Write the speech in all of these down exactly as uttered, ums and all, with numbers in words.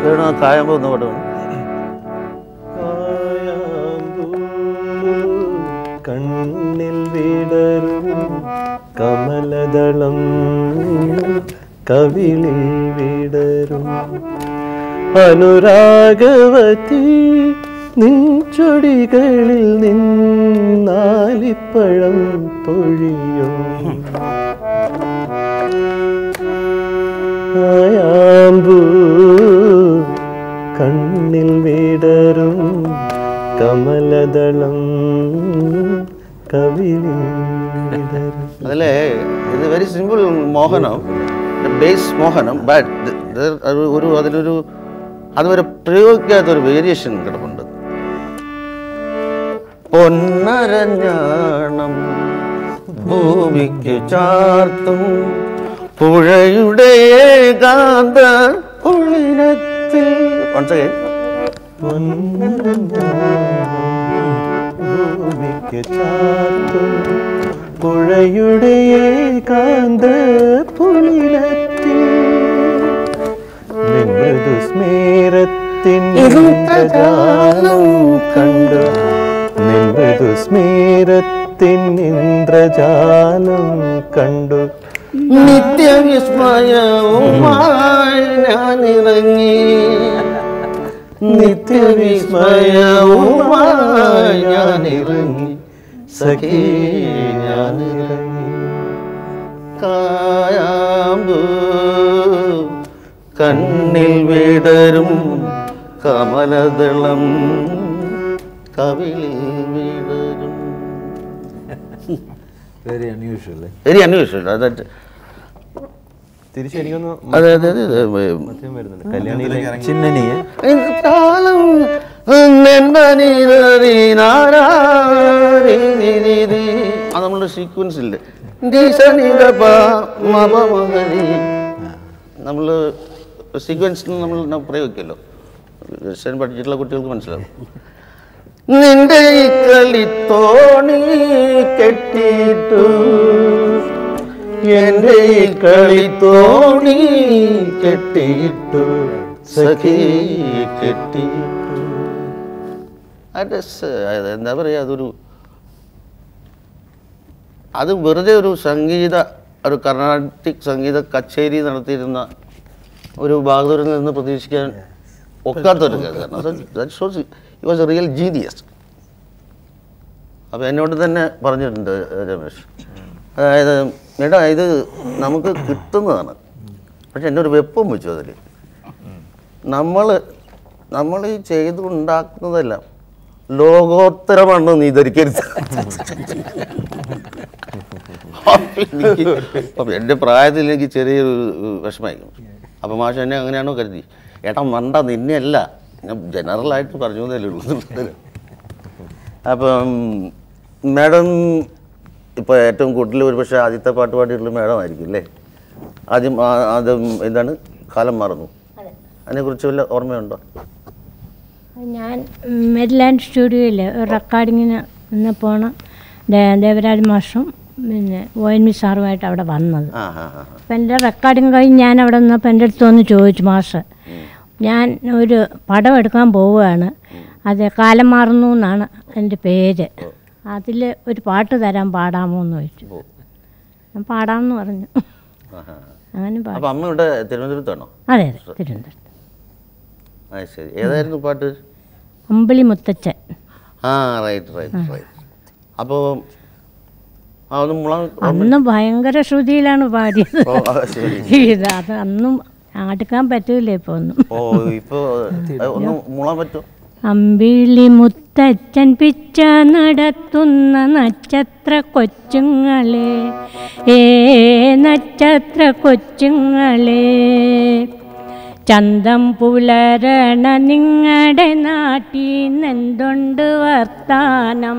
വേണോ കായമ്പോ ഒന്ന് പാട്ട് വേണം. കണ്ണിൽ വിടരും കമലദളം കവിളിൽ വിടരും അനുരാഗവതി നിൻചൊടികളിൽ നിന്നാലിപ്പഴം പൊഴിയും ആയാമ്പൂ കണ്ണിൽ വിടരും കമലദളം കവിളിൽ വിടരും. അതിലെ ഇത് very simple Mohanam, base Mohanam, but ഒരു അതിലൊരു അതുവരെ പ്രയോഗിക്കാത്തൊരു വേരിയേഷൻ കിടപ്പുണ്ട്. പൊന്നരഞ്ഞാണം ഭൂമിക്ക് ചാർത്തും പുഴയുടെ കാന്ത കുളിരത്തിൽ ഭൂമിക്ക് ചാർത്തും പുഴയുടെ കാന്ത പുളിരത്തിൽ മൃദുസ്മേരത്തിൻ ഇന്ദ്രജാലം കണ്ടു മൃദുസ്മേരത്തിൻ ഇന്ദ്രജാലം കണ്ടു നിത്യവിസ്മയവുമായി ഞാനിറങ്ങി നിത്യവിസ്മയവുമായി ഞാനിറങ്ങി സഖി ഞാനിറങ്ങി കായാമ്പൂ കണ്ണിൽ വിടരും കമലദളം കവിളിൽ വിടരും. Very unusual very unusual. അതായത് തിരിച്ചെനിക്കൊന്ന് അതെ അതെ അതെ വരുന്നുണ്ട് കല്യാണിയിലെ ചിന്നനിയെ അത് നമ്മളുടെ സീക്വൻസില്ലേ നമ്മൾ സീക്വൻസിൽ നമ്മൾ പ്രയോഗിക്കുമല്ലോ. വെസ്റ്റേൺ പഠിച്ചിട്ടുള്ള കുട്ടികൾക്ക് മനസ്സിലാവും. നിന്റെ ഈ കളിത്തോണി കെട്ടിട്ടു എന്റെ ഈ കളിത്തോണി കെട്ടിട്ടു സഖി കെട്ടിട്ടു. എന്താ പറയുക, അതൊരു അത് വെറുതെ ഒരു സംഗീത ഒരു കർണാട്ടിക് സംഗീത കച്ചേരി നടത്തിയിരുന്ന ഒരു ബഹാദൂരിൽ നിന്ന് പ്രതീക്ഷിക്കാൻ ഒക്കാത്തൊരു കേസാണ്. He was a real genius. അപ്പോൾ എന്നോട് തന്നെ പറഞ്ഞിട്ടുണ്ട് രമേശ്, അതായത് എടാ ഇത് നമുക്ക് കിട്ടുന്നതാണ്, പക്ഷെ എൻ്റെ ഒരു വെപ്പം വെച്ചു അതിൽ. നമ്മൾ നമ്മൾ ഈ ചെയ്തുണ്ടാക്കുന്നതെല്ലാം ലോകോത്തരമാണെന്ന് നീ ധരിക്കരുത്. അപ്പം എൻ്റെ പ്രായത്തിൽ എനിക്ക് ചെറിയൊരു വിഷമായിരിക്കും. അപ്പം മാഷ എന്നെ അങ്ങനെയാണോ കരുതി? ഏട്ടാ മണ്ട നിന്നെയല്ല, ഞാൻ ജനറലായിട്ട് പറഞ്ഞു എന്നല്ലേ ഉള്ളൂ. അപ്പം മാഡം ഇപ്പോൾ ഏറ്റവും കൂടുതൽ ഒരു പക്ഷേ ആദ്യത്തെ പാട്ട് പാടിയിട്ടുള്ള മാഡം ആയിരിക്കും അല്ലേ? ആദ്യം ആദ്യം എന്താണ് കാലം മാറുന്നു, അതിനെക്കുറിച്ച് വല്ല ഓർമ്മയുണ്ടോ? ഞാൻ മെരിലാൻഡ് സ്റ്റുഡിയോയിൽ റെക്കോർഡിങ്ങിന് നിന്നപ്പോണ് ദേവരാജ് മാഷും പിന്നെ ഒ എൻ വി സാറുമായിട്ട് അവിടെ വന്നത്. അപ്പം എൻ്റെ റെക്കോർഡിങ് കഴിഞ്ഞ് ഞാൻ അവിടെ നിന്നപ്പോൾ എൻ്റെ അടുത്ത് വന്ന് ചോദിച്ചു, മാഷ് ഞാൻ ഒരു പടം എടുക്കാൻ പോവുകയാണ്, അത് കാലം മാറുന്നു എന്നാണ് എൻ്റെ പേര്, അതിൽ ഒരു പാട്ട് തരാൻ പാടാമോ എന്ന് ചോദിച്ചു. ഞാൻ പാടാമെന്ന് പറഞ്ഞു. അങ്ങനെ പാടും. അമ്മ ഇവിടെ തിരുവനന്തപുരത്താണോ? അതെ അതെ തിരുവനന്തപുരത്ത്. ശരി, ഏതായിരുന്നു പാട്ട്? അമ്പിളി മുത്തച്ഛൻ. ആ റൈറ്റ് റൈറ്റ് റൈറ്റ്. അപ്പോൾ അന്ന് ഭയങ്കര ശ്രുതിയിലാണ് പാടിയത്. ഇത് അത് അന്നും അടുക്കാൻ പറ്റൂല ഇപ്പൊ ഒന്നും. അമ്പിളി മുത്തച്ഛൻ പിച്ച നടത്തുന്ന നക്ഷത്ര കൊച്ചുങ്ങളെ, ഏ നക്ഷത്ര കൊച്ചുങ്ങളെ, ചന്തം പുലരണ നിങ്ങളുടെ നാട്ടിന്നെന്തുണ്ട് വർത്താനം,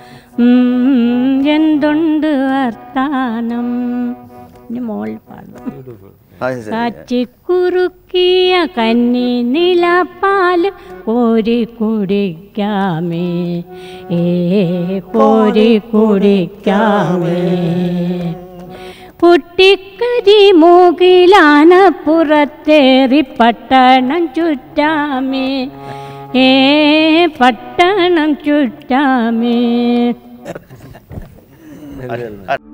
എന്തുണ്ട് വർത്താനം. മോൾ പാടും. കാച്ചിക്കുറുക്കിയ കന്നി നിലപ്പാൽ കോരി കുടിക്കാമേ, ഏ കോരി കുടിക്കാമേ, പുട്ടിക്കരി മൂകിലാന പുറത്തേറി പട്ടണം ചുറ്റാമേ ഏ പട്ടണം ചുറ്റാമേ.